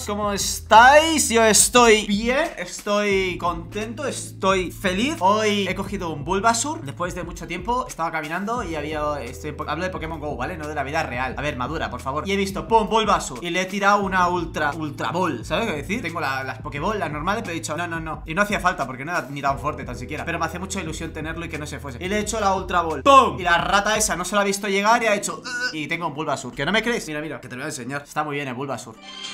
¿cómo estáis? Yo estoy bien, estoy contento, estoy feliz. Hoy he cogido un Bulbasaur. Después de mucho tiempo estaba caminando y hablo de Pokémon GO, ¿vale? No de la vida real. A ver, madura, por favor. Y he visto, pum, Bulbasaur. Y le he tirado una Ultra Ball. ¿Sabes qué decir? Tengo las Pokéball, las normales, pero he dicho, no. Y no hacía falta porque no era ni tan fuerte tan siquiera. Pero me hacía mucha ilusión tenerlo y que no se fuese. Y le he hecho la Ultra Ball. ¡Pum! Y la rata esa no se la ha visto llegar y ha hecho... Y tengo un Bulbasaur. ¿Que no me crees? Mira, que te lo voy a enseñar. Está muy bien el Bulbasaur.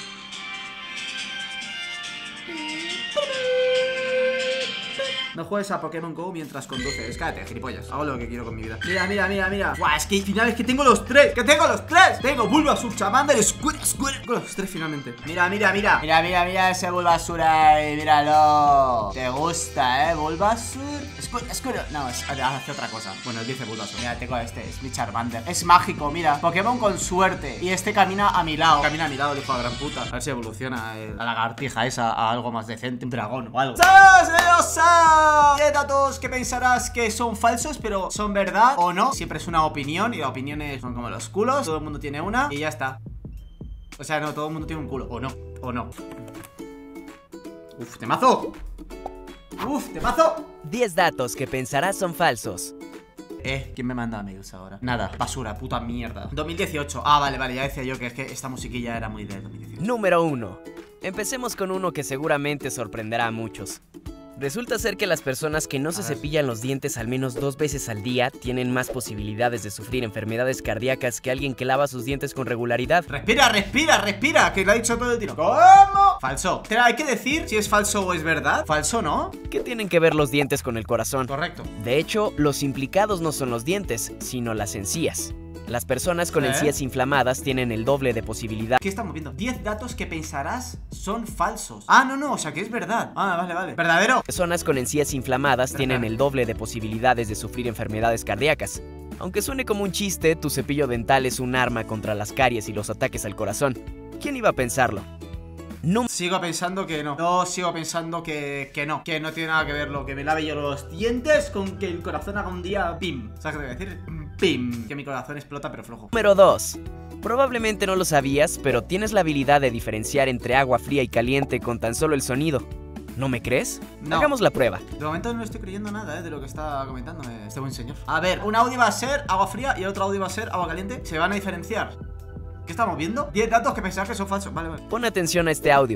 No juegues a Pokémon GO mientras conduces. Cállate, gilipollas. Hago lo que quiero con mi vida. Mira. Buah, es que al final es que tengo los tres. ¡Que tengo los tres! Tengo Bulbasaur, Charmander, Squirtle. Tengo los tres finalmente. Mira ese Bulbasaur ahí. Míralo. ¿Te gusta, Bulbasaur? Squirtle. No, hace otra cosa. Bueno, él dice Bulbasaur. Mira, tengo este. Es mi Charmander. Es mágico, mira. Pokémon con suerte. Y este camina a mi lado. Camina a mi lado, el hijo de la gran puta. A ver si evoluciona la lagartija esa a algo más decente. Un dragón o algo. Hay datos que pensarás que son falsos, pero son verdad o no. Siempre es una opinión y las opiniones son como los culos. Todo el mundo tiene una y ya está. O sea, no, todo el mundo tiene un culo. O no. Uf, temazo. 10 datos que pensarás son falsos. ¿Quién me manda amigos ahora? Nada, basura, puta mierda. 2018, vale, ya decía yo que es que esta musiquilla era muy de 2018. Número 1. Empecemos con uno que seguramente sorprenderá a muchos. Resulta ser que las personas que no se cepillan los dientes al menos 2 veces al día tienen más posibilidades de sufrir enfermedades cardíacas que alguien que lava sus dientes con regularidad. Respira, que lo ha dicho todo el tiro. ¿Cómo? Falso. Pero hay que decir si es falso o es verdad. Falso, ¿no? ¿Qué tienen que ver los dientes con el corazón? Correcto. De hecho, los implicados no son los dientes, sino las encías. Las personas con encías inflamadas tienen el doble de posibilidad. ¿Qué estamos viendo? 10 datos que pensarás son falsos. No, o sea que es verdad. Vale. ¿Verdadero? Personas con encías inflamadas tienen el doble de posibilidades de sufrir enfermedades cardíacas. Aunque suene como un chiste, tu cepillo dental es un arma contra las caries y los ataques al corazón. ¿Quién iba a pensarlo? Sigo pensando que no. No, sigo pensando que no. Que no tiene nada que ver lo que me lave yo los dientes con que el corazón haga un día pim. ¿Sabes qué te voy a decir? Pim. Que mi corazón explota pero flojo. Número 2. Probablemente no lo sabías, pero tienes la habilidad de diferenciar entre agua fría y caliente con tan solo el sonido. ¿No me crees? No. Hagamos la prueba. De momento no estoy creyendo nada de lo que está comentando este buen señor. A ver, un audio va a ser agua fría y el otro audio va a ser agua caliente. ¿Se van a diferenciar? ¿Qué estamos viendo? 10 datos que pensar que son falsos. Vale. Pon atención a este audio.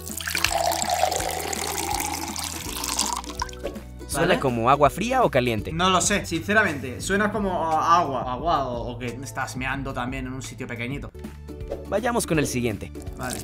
¿Suena como agua fría o caliente? No lo sé, sinceramente. Suena como agua o que estás meando también en un sitio pequeñito. Vayamos con el siguiente. Vale.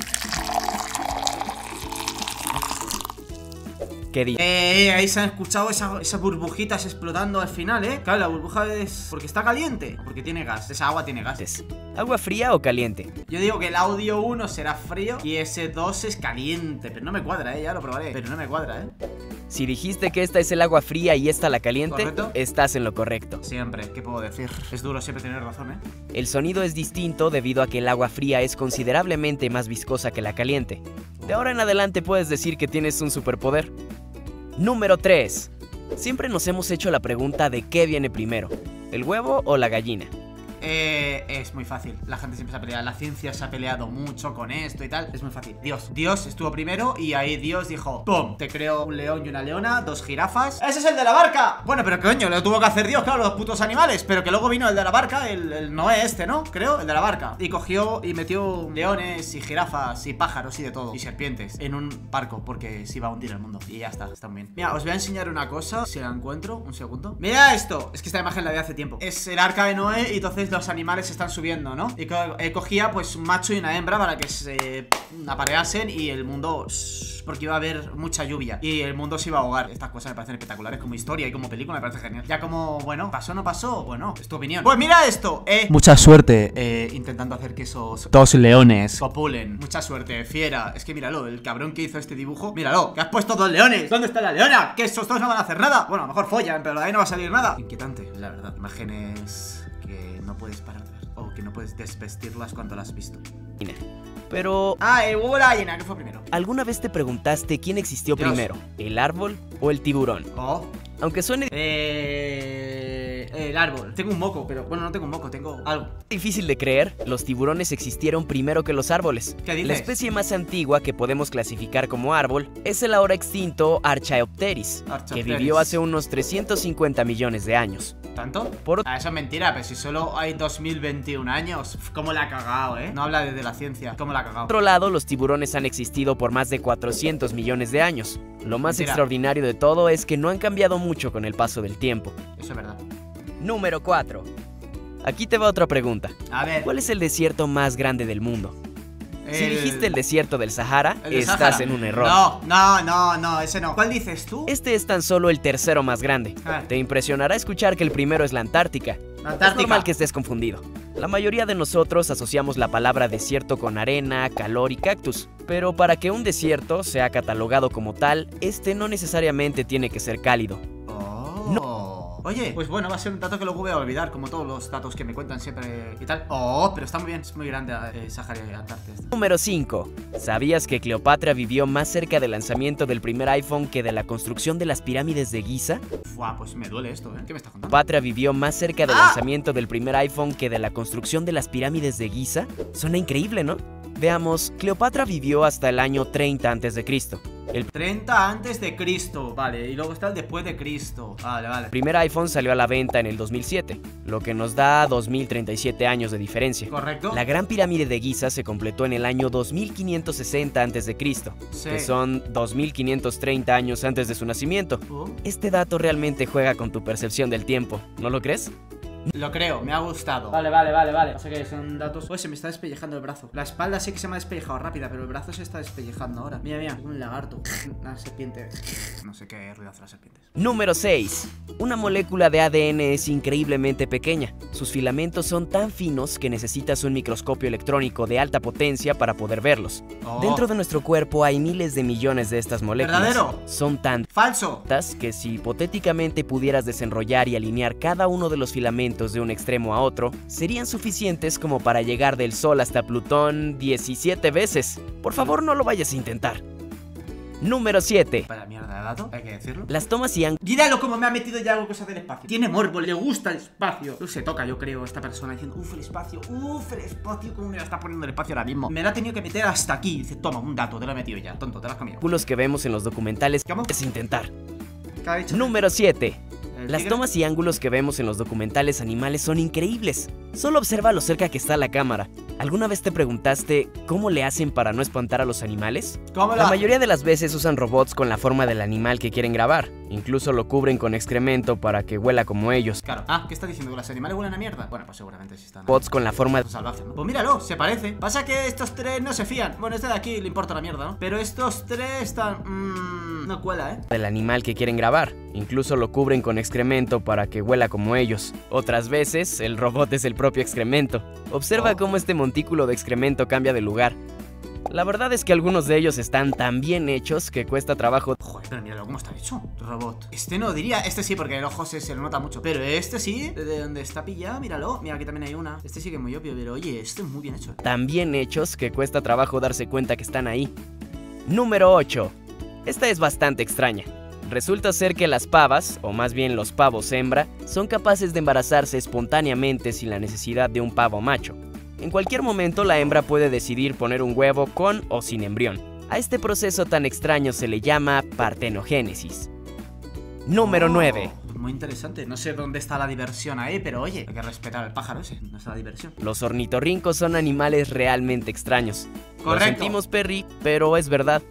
¿Qué dice? Ahí se han escuchado esas burbujitas explotando al final, Claro, la burbuja es porque está caliente o porque tiene gas. Esa agua tiene gas. ¿Agua fría o caliente? Yo digo que el audio 1 será frío y ese 2 es caliente. Pero no me cuadra, ya lo probaré. Pero no me cuadra, Si dijiste que esta es el agua fría y esta la caliente, ¿correcto? Estás en lo correcto. Siempre, ¿qué puedo decir? Es duro siempre tener razón, El sonido es distinto debido a que el agua fría es considerablemente más viscosa que la caliente. De ahora en adelante puedes decir que tienes un superpoder. Número 3. Siempre nos hemos hecho la pregunta de qué viene primero, ¿el huevo o la gallina? Es muy fácil. La gente siempre se ha peleado. La ciencia se ha peleado mucho con esto y tal. Es muy fácil. Dios estuvo primero y ahí Dios dijo ¡pum! Te creo un león y una leona, 2 jirafas. ¡Ese es el de la barca! Bueno, pero coño, lo tuvo que hacer Dios, claro, los putos animales. Pero que luego vino el de la barca, el Noé ¿no? Creo, el de la barca. Y cogió y metió leones y jirafas y pájaros y de todo. Y serpientes en un barco porque se iba a hundir el mundo. Y ya está bien. Mira, os voy a enseñar una cosa, si la encuentro, un segundo. Mira esto. Es que esta imagen la vi hace tiempo. Es el arca de Noé y entonces los animales están subiendo, ¿no? Y cogía pues un macho y una hembra para que se apareasen y el mundo... Porque iba a haber mucha lluvia y el mundo se iba a ahogar. Estas cosas me parecen espectaculares como historia y como película, me parece genial. Ya como, bueno, pasó o no pasó, bueno, es tu opinión. Pues mira esto, mucha suerte intentando hacer que esos 2 leones copulen. Mucha suerte, fiera. Es que míralo, el cabrón que hizo este dibujo, míralo, que has puesto 2 leones. ¿Dónde está la leona? Que esos 2 no van a hacer nada. Bueno, a lo mejor follan, pero de ahí no va a salir nada. Inquietante, la verdad. Imágenes que no puedes parar de ver o que no puedes desvestirlas cuando las has visto. Pero... el huevo de la gallina, ¿qué fue primero? ¿Alguna vez te preguntaste quién existió primero? ¿El árbol o el tiburón? Oh. Aunque suene... el árbol. Tengo un moco, pero bueno, no tengo un moco, tengo algo. Difícil de creer, los tiburones existieron primero que los árboles. ¿Qué dices? La especie más antigua que podemos clasificar como árbol es el ahora extinto Archaeopteris, que vivió hace unos 350 millones de años. ¿Tanto? Por Eso es mentira, pero si solo hay 2021 años. ¿Cómo la ha cagado, No habla desde la ciencia. ¿Cómo la ha cagado? otro lado, los tiburones han existido por más de 400 millones de años. Lo más Mentira. extraordinario de todo es que no han cambiado mucho con el paso del tiempo. Eso es verdad. Número 4. Aquí te va otra pregunta. A ver. ¿Cuál es el desierto más grande del mundo? Si dijiste el desierto del Sahara, el de estás Sahara. en un error. No, ese no. ¿Cuál dices tú? Este es tan solo el tercero más grande. Ah. Te impresionará escuchar que el primero es la Antártica. Es normal que estés confundido. La mayoría de nosotros asociamos la palabra desierto con arena, calor y cactus. Pero para que un desierto sea catalogado como tal, este no necesariamente tiene que ser cálido. Oye, pues bueno, va a ser un dato que luego voy a olvidar, como todos los datos que me cuentan siempre y tal. Oh, pero está muy bien, es muy grande Sahara y Antártida. Número 5. ¿Sabías que Cleopatra vivió más cerca del lanzamiento del primer iPhone que de la construcción de las pirámides de Giza? Buah, pues me duele esto, ¿Qué me estás contando? Cleopatra vivió más cerca del lanzamiento del primer iPhone que de la construcción de las pirámides de Giza. Suena increíble, ¿no? Veamos, Cleopatra vivió hasta el año 30 a.C. 30 antes de Cristo, vale, y luego está el después de Cristo. Vale. El primer iPhone salió a la venta en el 2007, lo que nos da 2037 años de diferencia. ¿Correcto? La Gran Pirámide de Giza se completó en el año 2560 a.C., que son 2530 años antes de su nacimiento. Este dato realmente juega con tu percepción del tiempo, ¿no lo crees? Lo creo, me ha gustado. Vale. O sea que son datos. Pues se me está despellejando el brazo. La espalda sí que se me ha despellejado rápida, pero el brazo se está despellejando ahora. Mira, un lagarto. Una serpiente. No sé qué ruido hacen las serpientes. Número 6. Una molécula de ADN es increíblemente pequeña. Sus filamentos son tan finos que necesitas un microscopio electrónico de alta potencia para poder verlos. Dentro de nuestro cuerpo hay miles de millones de estas moléculas. ¿Verdadero? Son tan falso que si hipotéticamente pudieras desenrollar y alinear cada uno de los filamentos de un extremo a otro, serían suficientes como para llegar del Sol hasta Plutón 17 veces. Por favor, no lo vayas a intentar. Número 7. Vaya mierda de dato, hay que decirlo. Las tomas y ángulos. Míralo como me ha metido ya algo cosas del espacio. Tiene morbo, le gusta el espacio. Se toca, yo creo, esta persona diciendo el espacio, cómo me la está poniendo el espacio ahora mismo. Me la ha tenido que meter hasta aquí. Dice, toma, un dato, te lo he metido ya, tonto, te lo has comido. Ángulos que vemos en los documentales. ¿Cómo? Es intentar. ¿Qué ha dicho? Número 7. Las tigre? tomas y ángulos que vemos en los documentales animales son increíbles. Solo observa lo cerca que está la cámara. ¿Alguna vez te preguntaste cómo le hacen para no espantar a los animales? ¿Cómo La mayoría de las veces usan robots con la forma del animal que quieren grabar. Incluso lo cubren con excremento para que huela como ellos. Claro. ¿Qué está diciendo? ¿Que los animales huelen a mierda? Bueno, pues seguramente sí están. Robots con la forma salvaje, ¿no? Pues míralo, se parece. Pasa que estos tres no se fían. Bueno, este de aquí le importa la mierda, ¿no? Pero estos tres están... no cuela, del animal que quieren grabar. Incluso lo cubren con excremento para que huela como ellos. Otras veces, el robot es el propio excremento. Observa cómo este montículo de excremento cambia de lugar. La verdad es que algunos de ellos están tan bien hechos que cuesta trabajo. Joder, pero míralo cómo está hecho, robot. Este no diría, este sí, porque el ojo se lo nota mucho. Pero este sí, de donde está pillado, míralo. Mira, aquí también hay una. Este sí que es muy obvio, pero oye, este es muy bien hecho. Tan bien hechos que cuesta trabajo darse cuenta que están ahí. Número 8. Esta es bastante extraña. Resulta ser que las pavas, o más bien los pavos hembra, son capaces de embarazarse espontáneamente sin la necesidad de un pavo macho. En cualquier momento la hembra puede decidir poner un huevo con o sin embrión. A este proceso tan extraño se le llama partenogénesis. Número 9. Muy interesante, no sé dónde está la diversión ahí, pero oye, hay que respetar al pájaro ese, no está la diversión. Los ornitorrincos son animales realmente extraños. Correcto. Lo sentimos, Perry, pero es verdad.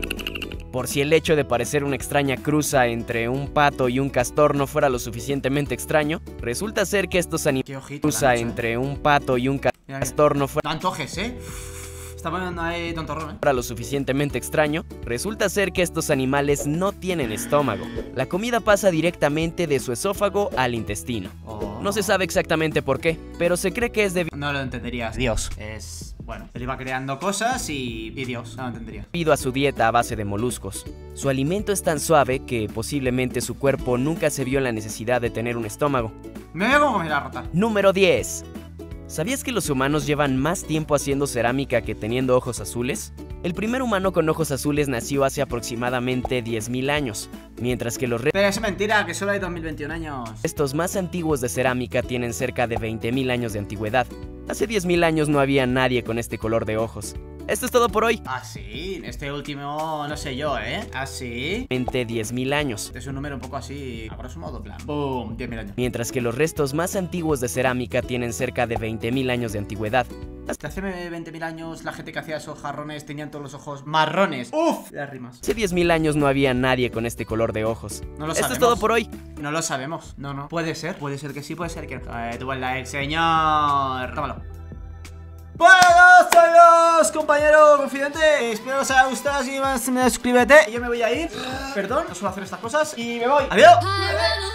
Por si el hecho de parecer una extraña cruza entre un pato y un castor no fuera lo suficientemente extraño, resulta ser que estos animales cruza entre un pato y un castor no fuera... No antojes, Está poniendo ahí tontorrón, Para lo suficientemente extraño, resulta ser que estos animales no tienen estómago. La comida pasa directamente de su esófago al intestino. No se sabe exactamente por qué, pero se cree que es debido... No lo entenderías. Dios. Bueno, él iba creando cosas y Dios, no lo entendería. Debido a su dieta a base de moluscos. Su alimento es tan suave que posiblemente su cuerpo nunca se vio en la necesidad de tener un estómago. Me veo como comer la rata. Número 10. ¿Sabías que los humanos llevan más tiempo haciendo cerámica que teniendo ojos azules? El primer humano con ojos azules nació hace aproximadamente 10.000 años, mientras que los Pero es mentira, que solo hay 2021 años. restos más antiguos de cerámica tienen cerca de 20.000 años de antigüedad. Hace 10.000 años no había nadie con este color de ojos. Esto es todo por hoy. Ah, sí, este último, no sé yo, Ah, sí. 10.000 años. Es un número un poco así, a grosso modo, plan. Boom, 10.000 años. Mientras que los restos más antiguos de cerámica tienen cerca de 20.000 años de antigüedad. Hasta hace 20.000 años la gente que hacía esos jarrones tenían todos los ojos marrones. ¡Uf! Las rimas. Hace 10.000 años no había nadie con este color de ojos. No lo Esto sabemos. es todo por hoy. No lo sabemos. No. Puede ser que sí, puede ser que no. Tu buen like, señor. Tómalo. Bueno, adiós, compañero confidente. Espero que os haya gustado. Si más, suscríbete. Yo me voy a ir. Perdón, no suelo hacer estas cosas. Y me voy. Adiós.